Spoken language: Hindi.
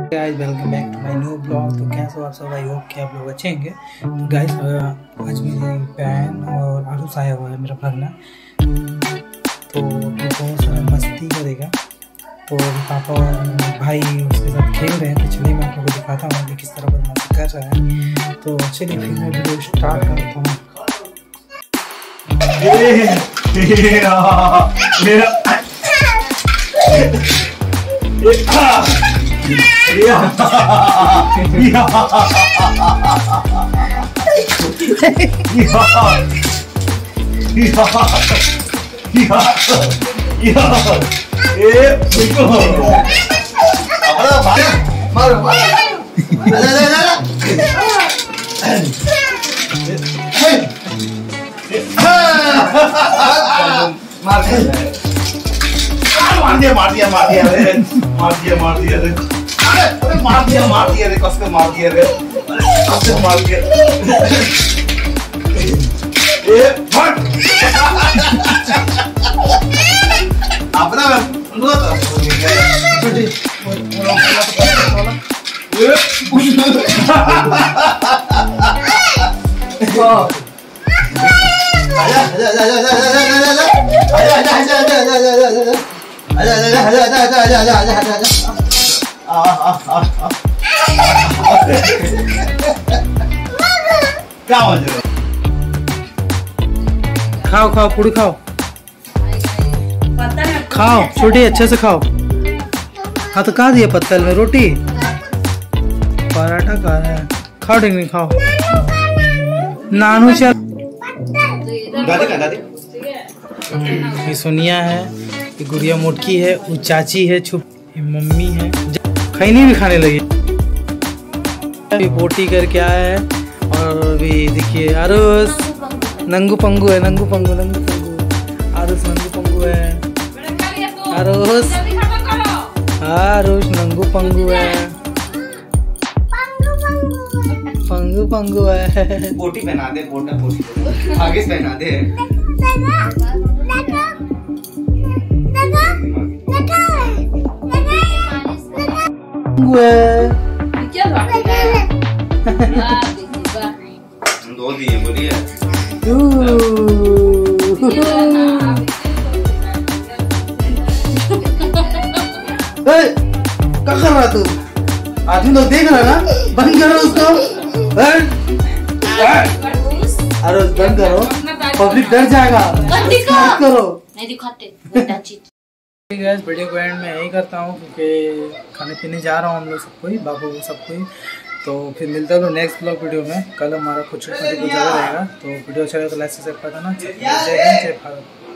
Guys welcome back to my new blog. तो कैसे हो आप सब? आई होप कि आप लोग अच्छे होंगे। तो गाइस आज मेरी बहन और आरुष आया हुआ है, मेरा भागना। तो बहुत सारा मस्ती करेगा। तो पापा और भाई उसके साथ खेल रहे हैं। तो चलिए मैं आप लोगों को दिखाता हूँ कि किस तरह बदमाशी कर रहा है। तो चलिए फिर मैं वीडियो स्टार्ट करता हूँ। मार दिया रे कसके मार दिया रे कसके मार दिया ए फट अपना लो तो क्या हो रहा? खाओ खाओ पूरी खाओ खाओ छोटी अच्छे से खाओ। हाँ तो कहा दिया पत्तल में रोटी पराठा खा रहा है। खाओ डिंगनी खाओ। नानू चल दादी ये सोनिया है, ये गुड़िया मोटकी है, वो चाची है, छुप ये मम्मी है। खैनी भी खाने लगी। अभी बोटी करके आया है। और अभी देखिए आरुष नंगू पंगू है, नंगू पंगू आरुष नंगू पंगू है। आरुष नंगू पंगू है, पंगू है। बोटी पहना दे, बोटी आगे से पहना दे। दो दिए बोलिए। क्या कर रहा तू? आदमी लोग देख रहा ना, बंद करो उसको। अरे बंद करो, पब्लिक डर जाएगा। बंद करो। नहीं दिखाते। गाइस वीडियो को एंड में यही करता हूँ क्योंकि खाने पीने जा रहा हूँ हम लोग सबको ही, बाबू को सबको ही। तो फिर मिलता है नेक्स्ट ब्लॉग वीडियो में। कल हमारा कुछ ज़्यादा रहेगा। तो वीडियो अच्छा लगे तो लाइक सब्सक्राइब कर देना। जय हिंद जय भारत।